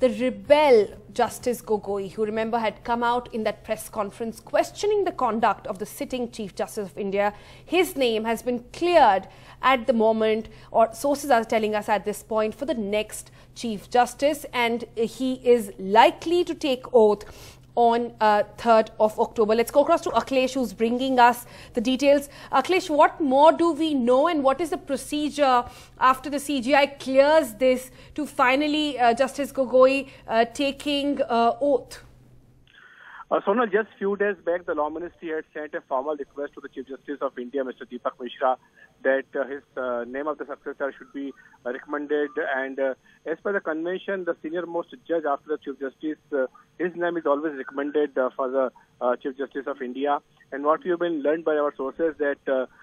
the rebel Justice Gogoi, who remember had come out in that press conference questioning the conduct of the sitting Chief Justice of India. His name has been cleared at the moment, or sources are telling us at this point, for the next Chief Justice, and he is likely to take oath on 3rd of October. Let's go across to Akhilesh, who's bringing us the details. Akhilesh, what more do we know, and what is the procedure after the CJI clears this to finally Justice Gogoi taking oath? Sonal, just few days back, the Law Ministry had sent a formal request to the Chief Justice of India, Mr. Dipak Misra, that his name of the successor should be recommended. And as per the convention, the senior most judge after the Chief Justice, his name is always recommended for the Chief Justice of India. And what we have been learned by our sources that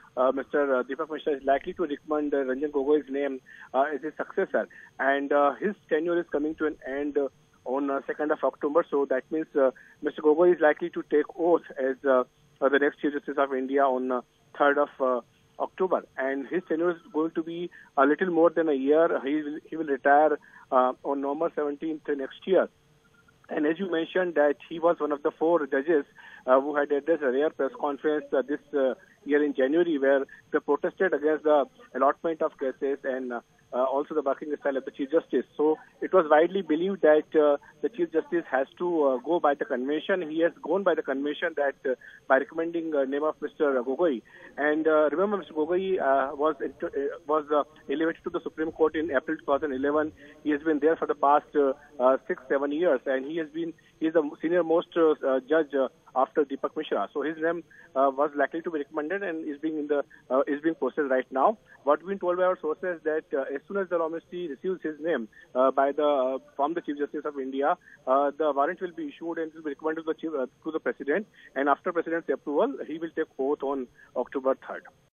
Mr. Dipak Misra is likely to recommend Ranjan Gogoi's name as his successor. And his tenure is coming to an end on 2nd of October. So that means Mr. Gogoi is likely to take oath as the next Chief Justice of India on 3rd of October. And his tenure is going to be a little more than a year. He will retire on November 17th next year. And as you mentioned, that he was one of the 4 judges who had addressed a rare press conference this year in January, where they protested against the allotment of cases and also the working style of the Chief Justice. So it was widely believed that the Chief Justice has to go by the convention. He has gone by the convention that by recommending the name of Mr. Gogoi. And remember, Mr. Gogoi was elevated to the Supreme Court in April 2011. He has been there for the past 6-7 years, and he is the senior most judge after Dipak Misra. So his name was likely to be recommended and is being processed right now. What we've been told by our sources that as soon as the Law Ministry receives his name from the Chief Justice of India, the warrant will be issued and will be recommended to the President. And after President's approval, he will take oath on October 3rd.